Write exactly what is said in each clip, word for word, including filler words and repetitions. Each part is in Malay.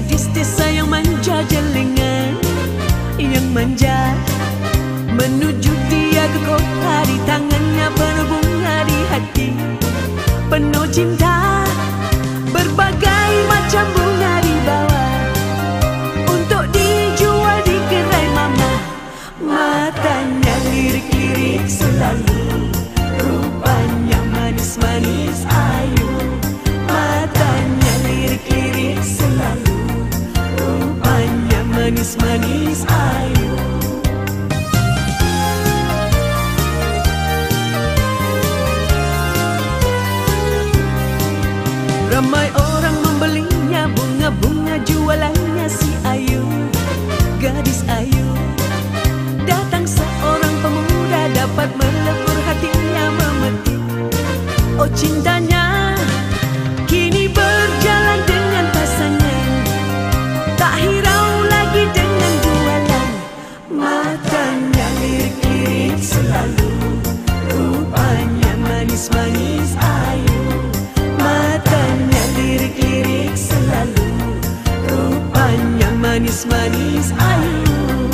gadis desa yang manja jelingan, yang manja. Menuju dia ke kota, di tangannya penuh bunga, di hati penuh cinta. Berbagai macam bunga dibawa untuk dijual di gerai mama. Matanya lirik-lirik selalu, rupanya manis-manis ayu. Matanya lirik-lirik selalu, rupanya manis-manis ayu. Ramai orang membelinya, bunga-bunga jualannya si Ayu, gadis Ayu. Datang seorang pemuda, dapat melebur hatinya memetik. Oh cintanya kini berjalan dengan pasangan, tak hirau lagi dengan jualan. Matanya lirik-lirik selalu, rupanya manis-manis ayu. Matanya lirik-lirik selalu, rupanya manis-manis ayu.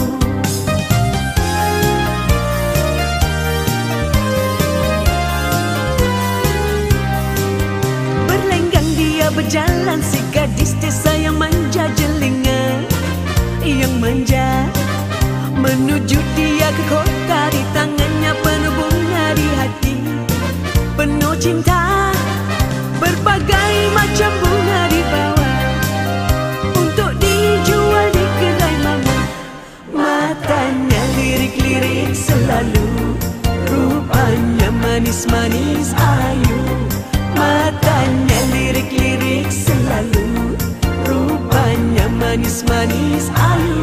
Berlenggang dia berjalan, si gadis desa yang manja jelingan, yang manja. Menuju dia ke kota, di tangannya penuh bunga, di hati penuh cinta. Berbagai macam bunga dibawa untuk dijual di gerai mama. Matanya lirik-lirik selalu, rupanya manis-manis ayu. Matanya lirik-lirik selalu, rupanya manis-manis ayu.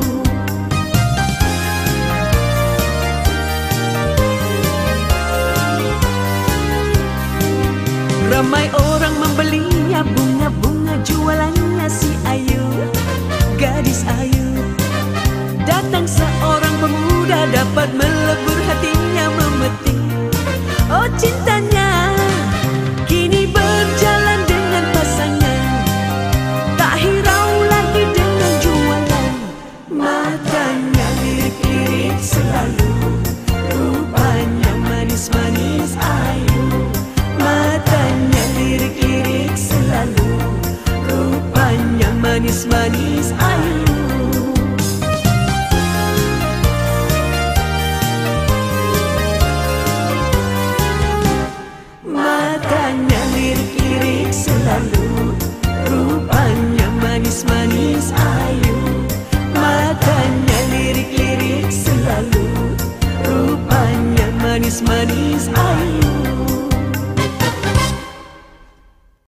Ramai orang membelinya, bunga-bunga jualannya si Ayu, gadis Ayu. Datang seorang pemuda, dapat melebur hatinya memetik. Oh cintanya kini berjalan dengan pasangan, tak hirau lagi dengan jualan. Matanya lirik-lirik selalu, rupanya manis-manis ayu. Matanya lirik-lirik selalu, rupanya manis-manis ayu. Matanya lirik-lirik selalu, rupanya manis-manis ayu. Matanya lirik-lirik selalu, rupanya manis-manis ayu.